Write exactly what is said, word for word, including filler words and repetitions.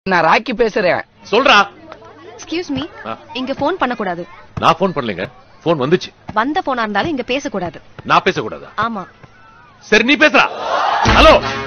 நான் ராக்கி பேசுறேன். சொல்றா. எக்ஸ்கியூஸ் மீ, இங்க போன் பண்ண கூடாது. நான் போன் பண்ணலங்க, போன் வந்துச்சு. வந்த போனா இருந்தாலும் இங்க பேச கூடாது. நான் பேச கூடாதா? ஆமா. சரி நீ பேசுறா. ஹலோ.